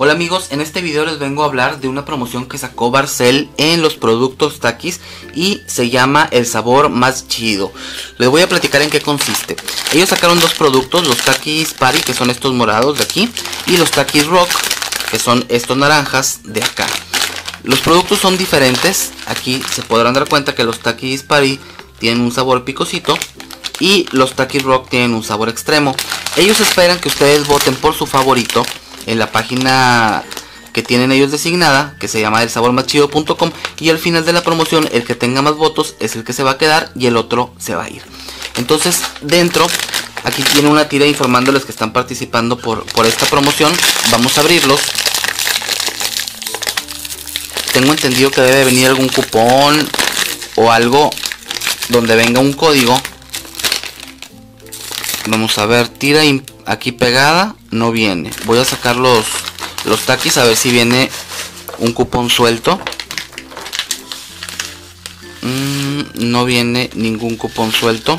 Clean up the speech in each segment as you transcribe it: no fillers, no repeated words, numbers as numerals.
Hola amigos, en este video les vengo a hablar de una promoción que sacó Barcel en los productos Takis y se llama El Sabor Más Chido. Les voy a platicar en qué consiste. Ellos sacaron dos productos, los Takis Party, que son estos morados de aquí, y los Takis Rock, que son estos naranjas de acá. Los productos son diferentes. Aquí se podrán dar cuenta que los Takis Party tienen un sabor picosito y los Takis Rock tienen un sabor extremo. Ellos esperan que ustedes voten por su favorito en la página que tienen ellos designada, que se llama elsabormaschido.com, y al final de la promoción el que tenga más votos es el que se va a quedar y el otro se va a ir. Entonces dentro aquí tiene una tira informándoles que están participando por esta promoción. Vamos a abrirlos. Tengo entendido que debe venir algún cupón o algo donde venga un código. Vamos a ver, tira aquí pegada, no viene. Voy a sacar los Takis a ver si viene un cupón suelto. No viene ningún cupón suelto.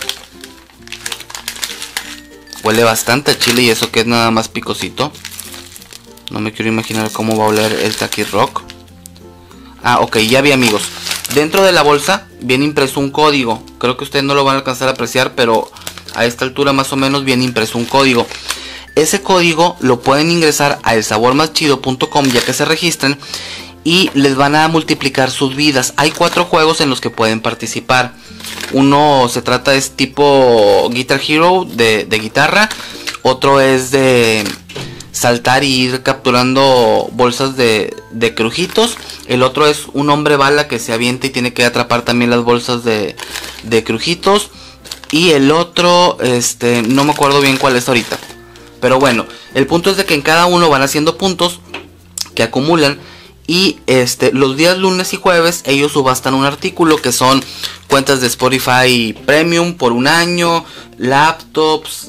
Huele bastante a chile y eso que es nada más picosito. No me quiero imaginar cómo va a oler el Takis Rock. Ah, ok, ya vi amigos. Dentro de la bolsa viene impreso un código. Creo que ustedes no lo van a alcanzar a apreciar, pero a esta altura más o menos viene impreso un código. Ese código lo pueden ingresar a elsabormaschido.com ya que se registren y les van a multiplicar sus vidas. Hay 4 juegos en los que pueden participar. Uno se trata es tipo Guitar Hero de guitarra. Otro es de saltar y ir capturando bolsas de crujitos. El otro es un hombre bala que se avienta y tiene que atrapar también las bolsas de crujitos. Y el otro, no me acuerdo bien cuál es ahorita. Pero bueno, el punto es de que en cada uno van haciendo puntos que acumulan. Y los días lunes y jueves ellos subastan un artículo que son cuentas de Spotify Premium por un año, laptops,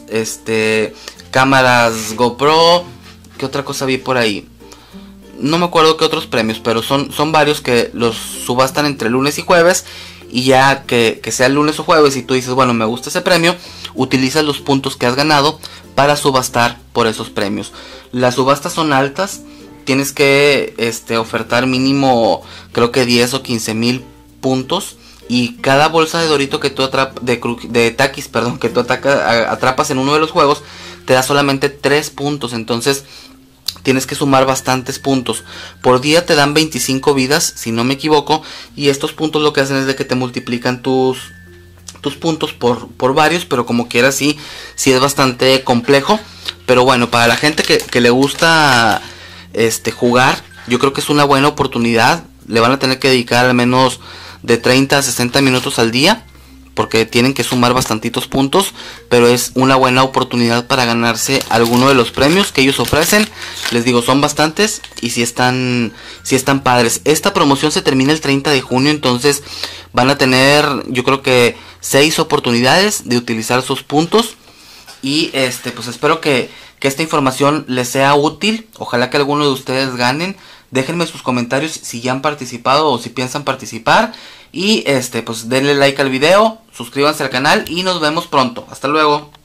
cámaras GoPro. ¿Qué otra cosa vi por ahí? No me acuerdo qué otros premios, pero son varios que los subastan entre lunes y jueves. Y ya que sea lunes o jueves y tú dices, bueno, me gusta ese premio, utilizas los puntos que has ganado para subastar por esos premios. Las subastas son altas, tienes que ofertar mínimo creo que 10 o 15 mil puntos. Y cada bolsa de Dorito que tú de Takis, perdón, que tú atrapas en uno de los juegos, te da solamente 3 puntos. Entonces tienes que sumar bastantes puntos. Por día te dan 25 vidas, si no me equivoco. Y estos puntos lo que hacen es de que te multiplican tus puntos por varios. Pero como quieras, sí es bastante complejo. Pero bueno, para la gente que le gusta jugar, yo creo que es una buena oportunidad. Le van a tener que dedicar al menos de 30 a 60 minutos al día, porque tienen que sumar bastantitos puntos, pero es una buena oportunidad para ganarse alguno de los premios que ellos ofrecen. Les digo, son bastantes y si están padres. Esta promoción se termina el 30 de junio, entonces van a tener, yo creo que 6 oportunidades de utilizar sus puntos. Y pues espero que esta información les sea útil. Ojalá que alguno de ustedes ganen. Déjenme sus comentarios si ya han participado o si piensan participar. Y pues denle like al video, suscríbanse al canal y nos vemos pronto. Hasta luego.